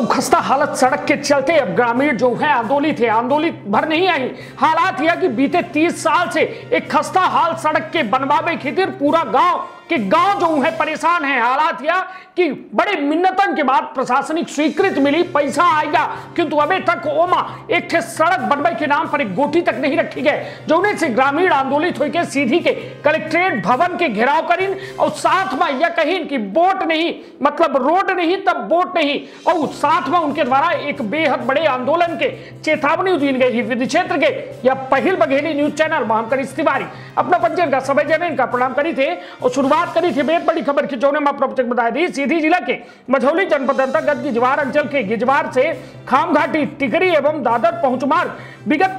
खस्ता हालत सड़क के चलते अब ग्रामीण जो है आंदोलित भर नहीं आई। हालात यह कि बीते 30 साल से एक खस्ता हाल सड़क के बनवावे खातिर पूरा गांव जो है परेशान है। हालात यह कि बड़े मिन्नतन के बाद प्रशासनिक स्वीकृति मिली, पैसा आएगा, किंतु अभी तक ओमा एक सड़क बनवाई के नाम पर एक गोटी तक नहीं रखी गए। जो से ग्रामीण आंदोलित होकर सीधी के कलेक्ट्रेट भवन के घेराव करीन और साथ में यह कहीन कि वोट नहीं, मतलब रोड नहीं तब वोट नहीं, और साथ में उनके द्वारा एक बेहद बड़े आंदोलन के चेतावनी दी गई। विधि क्षेत्र के या पहल बघेली न्यूज चैनल में हम करीश तिवारी अपना पंचन का सभी जन का प्रणाम करी थे और शुरुआत करी थी बेहद बड़ी खबर की। जोने में प्रवचक बताई दी सीधी जिला के मझौली जनपद अंतर्गत गिजवार अंचल के गिजवार से खामघाटी टिकरी एवं दादर पहुंच मार्ग विगत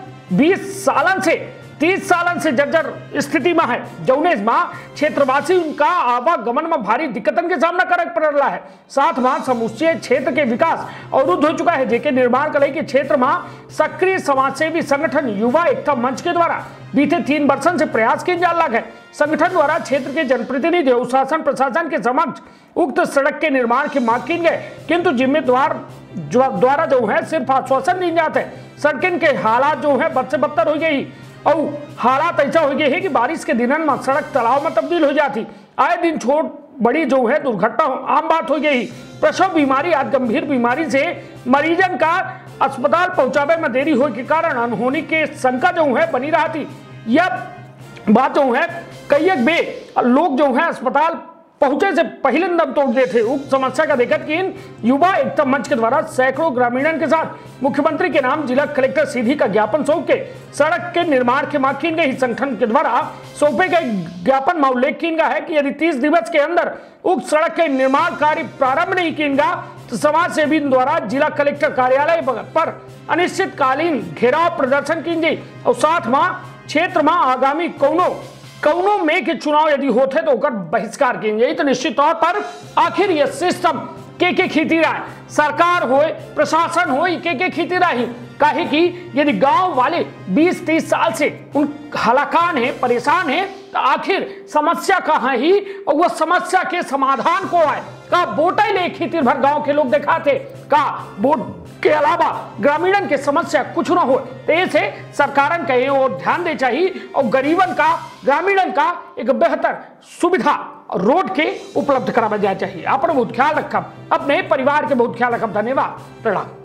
30 सालन से जर्जर स्थिति में है। जौने क्षेत्रवासी उनका आवागमन में भारी दिक्कतन के सामना कर पड़ रहा है। साथ में समुचे क्षेत्र के विकास अवरुद्ध हो चुका है, जेके निर्माण करे के क्षेत्र में सक्रिय समाजसेवी संगठन युवा एकता मंच के द्वारा बीते 3 वर्षों से प्रयास किए जा रहा है। संगठन द्वारा क्षेत्र के जनप्रतिनिधि और शासन प्रशासन के समक्ष उक्त सड़क के निर्माण की मांग की गए, किंतु जिम्मेदार द्वारा जो है सिर्फ आश्वासन दी जाते हैं। सड़क के हालात जो है बद से बदतर हो गई और हालात ऐसा हो गए है कि बारिश के दिनों में सड़क तालाब में तब्दील हो जाती। आए दिन छोट बड़ी जो है दुर्घटना आम बात हो गई। प्रसव बीमारी आज गंभीर बीमारी से मरीजन का अस्पताल पहुंचावे में देरी होने के कारण अनहोनी के शंका जो है बनी रहा थी। यह बात जो है कई बे लोग जो है अस्पताल पहुंचे से पहले दम तोड़ दिए थे। उक्त समस्या का देखकर कि इन युवा एकता मंच के द्वारा सैकड़ों ग्रामीणों के साथ मुख्यमंत्री के नाम जिला कलेक्टर सीधी का ज्ञापन सौंप के सड़क के निर्माण की मांग की गई। संगठन के द्वारा सौंपे गए ज्ञापन में उल्लेख किया गया है कि यदि 30 दिवस के अंदर उक्त सड़क के निर्माण कार्य प्रारंभ नहीं किया गया तो समाज सेवी द्वारा जिला कलेक्टर कार्यालय पर अनिश्चितकालीन घेराव प्रदर्शन की गई और साथ में क्षेत्र में आगामी कौनो में के चुनाव यदि होते तो बहिष्कार किए। तो निश्चित तौर पर आखिर यह सिस्टम के खींची रहा है, सरकार हो प्रशासन हो के खींची रहा ही काहे कि यदि गांव वाले 20-30 साल से उन हलाकान है, परेशान है, तो आखिर समस्या कहाँ ही और वह समस्या के समाधान को आए का वोट ले खींची भर गांव के लोग दिखाते का वोट के अलावा ग्रामीणन के समस्या कुछ न हो। तो ऐसे सरकारन कहे और ध्यान दे चाहिए और गरीबन का ग्रामीणन का एक बेहतर सुविधा रोड के उपलब्ध कराया जाए चाहिए। अपना बहुत ख्याल रखम, अपने परिवार के बहुत ख्याल रखम। धन्यवाद, प्रणाम।